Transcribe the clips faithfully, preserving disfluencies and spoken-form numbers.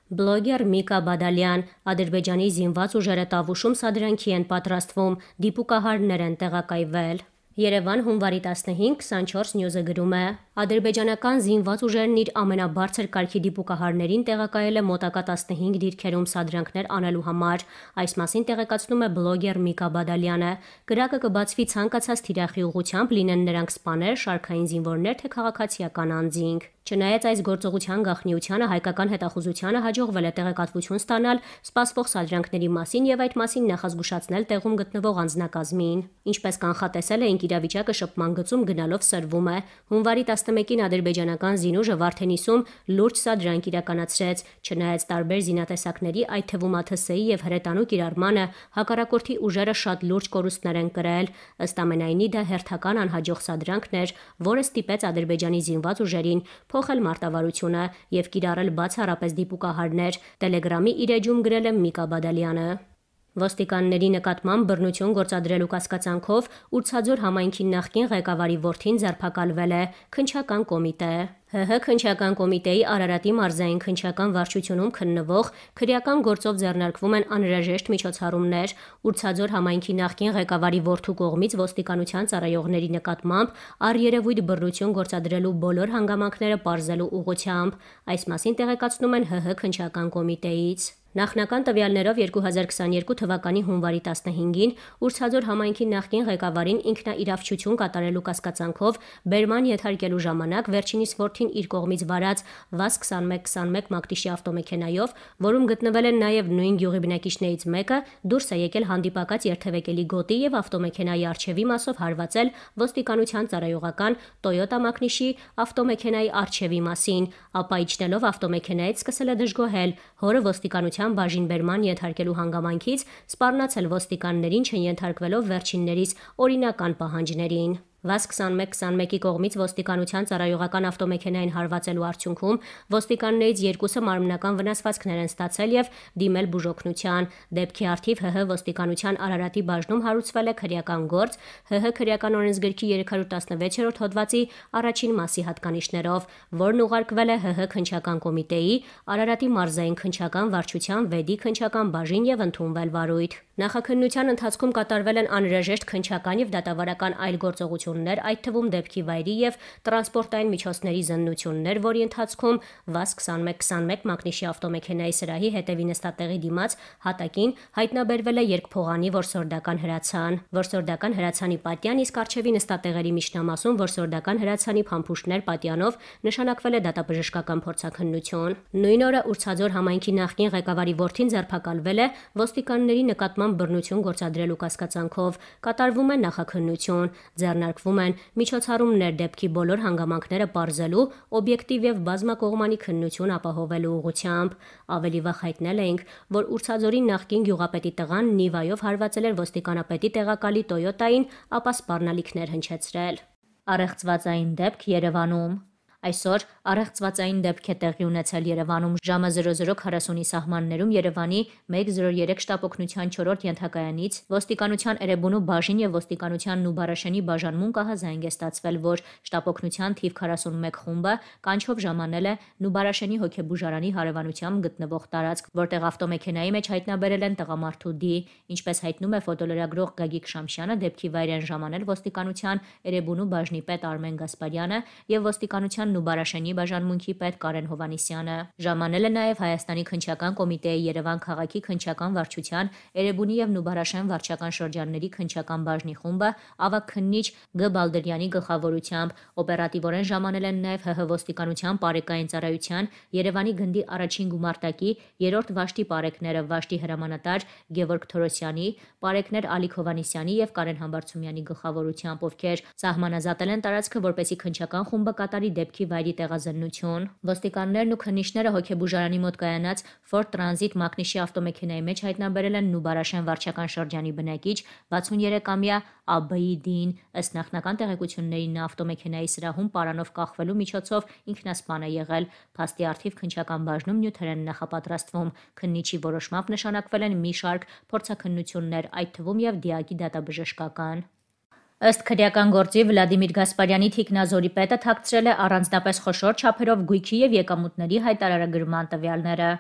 Բլոգեր Միկա Բադալյան, Ադրբեջանի զինված ուժերը Տավուշում սադրանքի են պատրաստվում, դիպուկահարներ են տեղակայվել։ Երևան հունվարի տասնհինգ քսանչորս նյուզը գրում է. Ադրբեջանական զինված ուժերն իր ամենաբարձր կարգի դիպուկահարներին տեղակայել է մոտակա տասնհինգ դիրքերում սադրանքներ անելու համար։ Այս մասին տեղեկացնում է բլոգեր Միկա Բադալյանը։ Կրակը կբացվի ցանկացած թիրախի ուղղությամբ, լինեն նրանք սպաներ, շարքային զինվորներ, թե քաղաքացիական անձինք։ Չնայած այս գործողության գաղտնիությանը հայկական հետախուզությանը հաջողվել է տեղեկատվություն ստանալ սպասվող սադրանքների մասին եւ այդ մասին նախազգուշացնել տեղում գտնվող անձնակազմին։ Ինչպես կանխատեսել էինք, իրավիճակը շփման գծում գնալով սրվում է։ Հունվարի տասնմեկին ադրբեջանական զինուժը Վարդենիսում լուրջ սադրանք իրականացրեց։ Չնայած տարբեր զինատեսակների, այդ թվում ԱԹՍ-ի եւ հրետանու կիրառմանը, հակառակորդի ուժերը շատ լուրջ կորուստներ են կրել։ Ըստ ամենայնի, դա հերթական անհաջող սադրանքն էր, որը ստիպեց Ադրբեջանի զինված ուժերին փոխել մարտավարությունը եւ կիրառել բացառապես դիպուկահարներ։ Տելեգրամի իր էջում գրել է Միկա Բադալյանը։ Ոստիկանների նկատմամբ բռնություն գործադրելու կասկածանքով Ուրցաձոր համայնքի նախկին ղեկավարի որդին ձերբակալվել է։ Քննչական կոմիտե ՀՀ քննչական կոմիտեի Արարատի մարզային քննչական վարչությունում քննվող քրեական գործով ձեռնարկվում են անհրաժեշտ միջոցառումներ Ուրցաձոր համայնքի նախկին ղեկավարի որդու կողմից ոստիկանության ծառայողների նկատմամբ առերևույթ բռնություն գործադրելու բոլոր հանգամանքները պարզելու ուղղությամբ։ Այս մասին տեղեկացնում են ՀՀ քննչական կոմիտեից։ Նախնական տվյալներով երկու հազար քսաներկու թվականի հունվարի տասնհինգին Ուրցաձոր համայնքի նախկին ղեկավարին ինքնաիրավչություն կատարելու կասկածանքով բերման ենթարկելու ժամանակ վերջինիս որդին իր կողմից վարած վազ քսանմեկ քսանմեկ մակտիշի ավտոմեքենայով, որում գտնվել են նաև նույն գյուղի բնակիչներից մեկը, դուրս է եկել հանդիպակաց երթևեկելի գոտի եւ ավտոմեքենայի առջևի մասով հարվածել ոստիկանության ծառայողական Toyota մակնիշի ավտոմեքենայի առջևի մասին, ապա իջնելով ավտոմեքենայից սկսել է դժգոհել, հորը ոստիկանության բաժին բերման ենթարկելու հանգամանքից սպառնացել ոստիկաններին, չենթարկվելով վերջիններից օրինական պահանջներին։ վազ քսանմեկ քսանմեկի կողմից ոստիկանության ծառայողական ավտոմեքենային հարվածելու արդյունքում ոստիկաններից երկուսը մարմնական վնասվածքներ են ստացել եւ դիմել բուժօգնության։ Դեպքի առթիվ ՀՀ ոստիկանության Արարատի բաժնում հարուցվել է քրեական գործ ՀՀ քրեական օրենսգրքի երեք հարյուր տասնվեցերորդ հոդվածի առաջին մասի հատկանիշներով, որն ուղարկվել է ՀՀ քննչական կոմիտեի Արարատի մարզային քննչական վարչության վեդի քննչական բաժին եւ ընդունվել վարույթ։ Նախաքննության ընթացքում կատարվել են անհրաժեշտ քննչական եւ դատավարական այլ գործողություններ, այդ թվում դեպքի վայրի եւ տրանսպորտային միջոցների զննություններ, որի ընթացքում վազ քսանմեկ քսանմեկ մակնիշի ավտոմեքենայի սրահի հետևի նստատեղի դիմաց հատակին հայտնաբերվել է երկփողանի որսորդական հրացան։ Որսորդական հրացանի պատյան, իսկ առջևի նստատեղերի միջնամասում որսորդական հրացանի փամփուշտներ պատյանով նշանակվել է դատաբժշկական փորձաքննություն։ Նույն օրը Ուրցաձոր համայնքի նախկին ղեկավարի որդին ձերբակալվել է ոստիկանների նկատմամբ բռնություն գործադրելու կասկածանքով, կատարվում է նախաքննություն, ձեռնարկվում են միջոցառումներ դեպքի բոլոր հանգամանքները պարզելու, օբյեկտիվ եւ բազմակողմանի քննություն ապահովելու ուղղությամբ։ Ավելի վաղ հայտնել էինք, որ Ուրցաձորի նախկին գյուղապետի տղան Նիվայով հարվածել էր ոստիկանապետի տեղակալի Toyota-ին, ապա սպառնալիքներ հնչեցրել։ Առեղծվածային դեպք Երևանում։ Այսօր առեղծվածային դեպք է տեղի ունեցել Երևանում ժամը զրո զրո քառասունի սահմաններում Երևանի մեկ զրո երեք շտապօգնության չորրորդ ենթակայանից ոստիկանության Էրեբունու բաժին եւ ոստիկանության Նուբարաշենի բաժանմուն կահազանգ է ստացվել, որ շտապօգնության թիվ քառասունմեկ խումբը կանչով ժամանել է Նուբարաշենի հոգեբուժարանի հարևանությամբ գտնվող տարածք, որտեղ ավտոմեքենայի մեջ հայտնաբերել են տղամարդու դի։ Ինչպես հայտնում է ֆոտոլրագրող Գագիկ Շամշյանը, դեպքի վայր են ժամանել ոստիկանության Էրեբունու բաժնի պետ Արմեն Գասպարյանը եւ ոստիկանության Նուբարաշենի բաժանմունքի պետ Կարեն Հովանիսյանը։ Ժամանել է նաև Հայաստանի քննչական կոմիտեի Երևան քաղաքի քննչական վարչության Էրեբունի եւ Նուբարաշեն վարչական շրջանների քննչական բաժնի խումբը ավագ քննիչ Գ Բալդերյանի գլխավորությամբ։ Օպերատիվորեն ժամանել են նաև ՀՀ ոստիկանության Պարեկային ծառայության Երևանի գնդի առաջին գումարտակի երրորդ վաշտի պարեկները Վաշտի հրամանատար Գևորգ Թորոսյանի, պարեկներ Ալիկ Հովանիսյանի եւ Կարեն Համբարձումյանի գլխավորությամբ, ովքեր սահմանազատել են տարածքը, որպեսզի քննչական խումբը կատարի դեպքի վայրի տեղազննություն։ Ոստիկաններն ու քննիչները հոգեբուժարանի մոտ կայանած Ford Transit մակնիշի ավտոմեքենայի մեջ հայտնաբերել են Նուբարաշեն վարչական շրջանի բնակիչ վաթսուներեքամյա Աբեիդին։ Ըստ նախնական տեղեկությունների, նա ավտոմեքենայի սրահում պարանով կախվելու միջոցով ինքնասպան է եղել։ Փաստի առթիվ քննչական բաժնում նյութեր են նախապատրաստվում։ Քննիչի որոշմամբ նշանակվել են մի շարք փորձաքննություններ, այդ թվում եւ դիակի դատաբժշկական։ Ըստ քրեական գործի Վլադիմիր Գասպարյանի թիկնազորի պետը թաքցրել է առանձնապես խոշոր չափերով գույքի եւ եկամուտների հայտարարագրման տվյալները։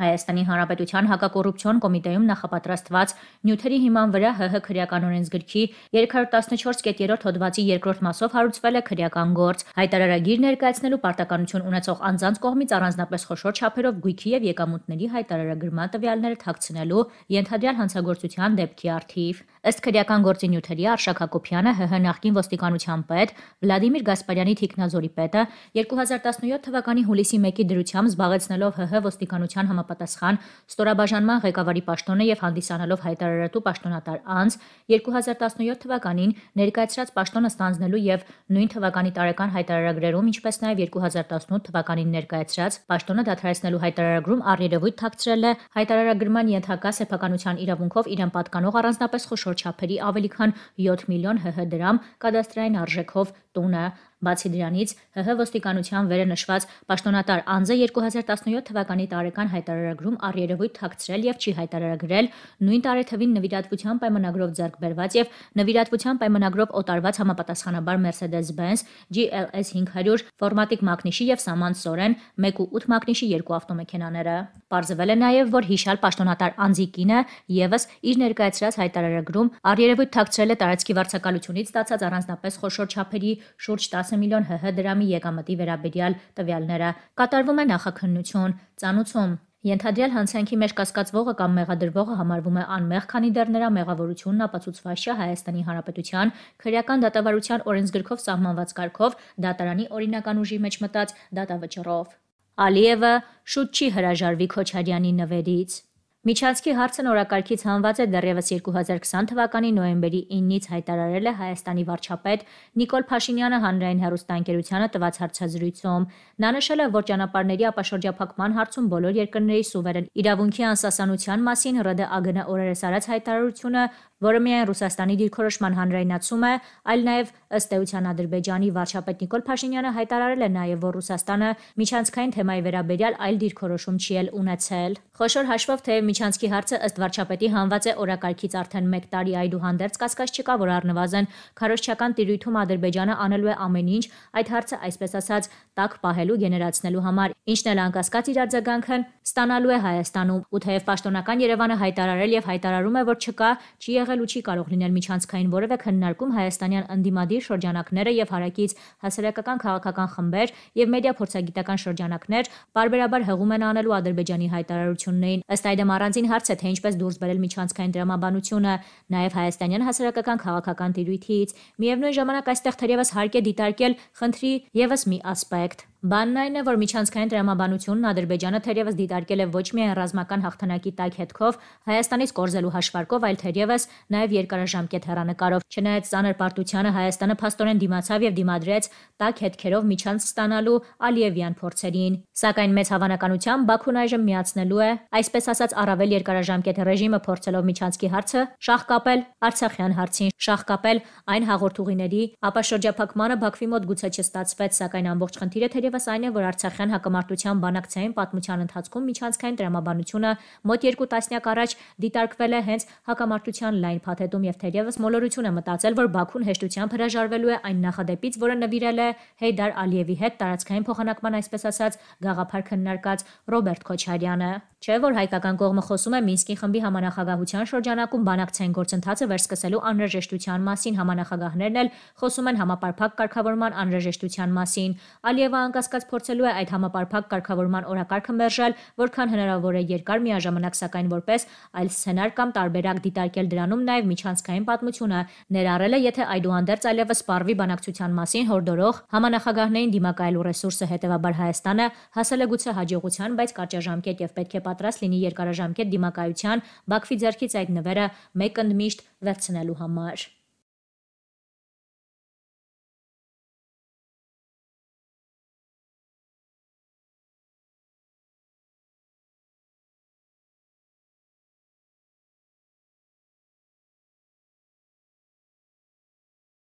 Հայաստանի Հանրապետության հակակոռուպցիոն կոմիտեում նախապատրաստված նյութերի հիման վրա ՀՀ քրեական օրենսգրքի երեք հարյուր տասնչորս կետ երրորդ հոդվածի երկրորդ մասով հարուցվել է քրեական գործ։ Հայտարարագիր ներկայացնելու պարտականություն ունեցող անձանց կողմից առանձնապես խոշոր չափերով գույքի եւ եկամուտների հայտարարագրման տվյալները թաքցնելու ենթադրյալ հանցագործության դեպքի առթիվ։ Ըստ քրեական գործի նյութերի Արշակ Հակոբյանը ՀՀ նախկին ոստիկանության պետ Վլադիմիր Գասպարյանի թիկնազորի պետը երկու հազար տասնյոթ թվականի հուլիսի մեկի դրությամբ զբաղեցնելով ՀՀ ոստիկանության համապատասխան ստորաբաժանման ղեկավարի պաշտոնը եւ հանդիսանալով հայտարարատու պաշտոնատար անձ երկու հազար տասնյոթ թվականին ներկայացրած պաշտոնը ստանձնելու եւ նույն թվականի տարեկան հայտարարագրերում, ինչպես նաեւ երկու հազար տասնութ թվականին ներկայացրած պաշտոնը դադարեցնելու հայտարարագրում առերևույթ թաքցրել է հայտարարագրման ենթակա սեփականության իրավունքով իրեն պատկանող առանձնապես խոշոր չափերի ավելի քան յոթ միլիոն ՀՀ դրամ կադաստրային արժեքով տունը։ Բացի դրանից ՀՀ ոստիկանության վերը նշված պաշտոնատար անձը երկու հազար տասնյոթ թվականի տարեկան հայտարարագրում առերևույթ թաքցրել եւ չի հայտարարագրել նույն տարեթվին նվիրատվության պայմանագրով ձեռք բերված եւ նվիրատվության պայմանագրով օտարված համապատասխանաբար Mercedes-Benz G L S հինգ հարյուր ֆորմատիկ մակնիշի եւ Saman Soren մեկ ու ութ մակնիշի երկու ավտոմեքենաները։ Պարզվել է նաեւ, որ հիշյալ պաշտոնատար անձի կինը եւս իր ներկայացրած հայտարարագրում առերևույթ թաքցրել է տարածքի վարձակալությունից ստացած առանձնապես խոշոր չափերի շուրջ տասը միլիոն ՀՀ դրամի եկամտի վերաբերյալ տվյալները։ Կատարվում է նախաքննություն, ծանուցում։ Ենթադրյալ հանցանքի մեջ կասկածվողը կամ մեղադրվողը համարվում է անմեղ, քանի դեռ նրա մեղավորությունն ապացուցված չէ Հայաստանի Հանրապետության քրեական դատավարության օրենսգրքով սահմանված կարգով դատարանի օրինական ուժի մեջ մտած դատավճռով։ Ալիևը շուտ չի հրաժարվի Քոչարյանի նվերից։ Միջանցքի հարցն օրակարգից հանված է դեռևս երկու հազար քսան թվականի նոյեմբերի իննից հայտարարել է Հայաստանի վարչապետ Նիկոլ Փաշինյանը հանրային հեռուստաընկերությանը տված հարցազրույցում։ Նա նշել է, որ ճանապարհների ապաշրջափակման հարցում բոլոր երկրների սուվերեն իրավունքի անսասանության մասին ՌԴԱԳՆ օրերս արած հայտարարությունը, որը միայն Ռուսաստանի դիրքորոշման հանրայնացում է, այլ նաև ըստ էության Ադրբեջանի վարչապետ Նիկոլ Փաշինյանը հայտարարել է նաև, որ Ռուսաստանը միջանցքային թեմայի վերաբերյալ այլ դիրքորոշում չի էլ ունեցել։ Խոշոր հաշվով թեև միջանցքի հարցը ըստ վարչապետի հանված է օրակարգից արդեն մեկ տարի, այդուհանդերձ կասկած չկա, որ առնվազն քարոզչական տիրույթում Ադրբեջանը անելու է ամեն ինչ այդ հարցը այսպես ասած տաք պահելու գեներացնելու համար, ինչն էլ անկասկած իր արձագանքն ստանալու է Հայաստանում։ Ու թեև պաշտոնական Երևանը հայտարարել եւ հայտարարում է, որ չկա, չի եղել ու չի կարող լինել միջանցքային որևէ քննարկում, հայաստանյան ընդդիմադիր շրջանակները եւ հարակից հասարակական քաղաքական խմբեր եւ մեդիա փորձագիտական շրջանակներ բարբերաբար հղում են անելու Ադրբեջանի հայտարարություններին։ Ըստ այդմ առանձին հարց է, թե ինչպես դուրս բերել միջանցքային դրամաբանությունը նաեւ հայաստանյան հասարակական քաղաքական տիրույթից։ Միևնույն ժամանակ այստեղ թերևս հարկ է դիտարկել խնդրի եւս մի ասպեկտ։ Բանն այն է, որ միջանցքային տրամաբանությունն Ադրբեջանը թերևս դիտարկել է ոչ միայն ռազմական հաղթանակի տակ հետքով Հայաստանից կորզելու հաշվարկով, այլ թերևս նաև երկարաժամկետ հեռանկարով։ Չնայած ծանր պարտությանը Հայաստանը փաստորեն դիմացավ եւ դիմադրեց տակ հետքերով միջանցք ստանալու Ալիևյան փորձերին։ Սակայն մեծ հավանականությամբ Բաքուն այժմ միացնելու է, այսպես ասած, առավել երկարաժամկետ ռեժիմը, փորձելով միջանցքի հարցը շահ կապել Արցախյան հարցին, շահ կապել այն հաղորդուղիների ապաշրջափակմանը Բաքվի մոտ գուցե չստացվեց, սակայն ամբողջ խնդիրը թերևս այն է, որ Արցախյան հակամարտության բանակցային պատմության ընթացքում միջանցքային տրամաբանությունը մոտ երկու տասնյակ առաջ դիտարկվել է հենց հակամարտության լայն փաթեթում եւ թերևս մոլորություն է մտածել, որ Բաքուն հեշտությամբ հրաժարվելու է այն նախադեպից, որը նվիրել է Հեյդար Ալիևի հետ տարածքային փոխանակման այսպես ասած գաղափար քննարկած Ռոբերտ Քոչարյանը։ Չէ՞ որ հայկական կողմը խոսում է Մինսկի խմբի համանախագահության շրջանակում բանակցային գործընթացը վերսկսելու անհրաժեշտության մասին, համանախագահներն էլ խոսում են համապարփակ կարգավորման անհրաժեշտության մասին։ Ալիևը անկասկած փորձելու է այդ համապարփակ կարգավորման օրակարգը մերժել, որքան հնարավոր է երկար, միաժամանակ սակայն որպես այլ սցենար կամ տարբերակ դիտարկել դրանում նաև միջանցքային պատմությունը, ներառել է, եթե այդուհանդերձ այլևս սպառվի բանակցության մասին հորդորող համանախագահներին դիմակայելու ռեսուրսը, հետևաբար Հայաստանը հասել է գուցե հաջողության, բայց կարճաժամկետ եւ պետք է պատրաստ լինի երկարաժամկետ դիմակայության Բաքվի ձեռքից այդ նվերը մեկ ընդմիշտ վերցնելու համար։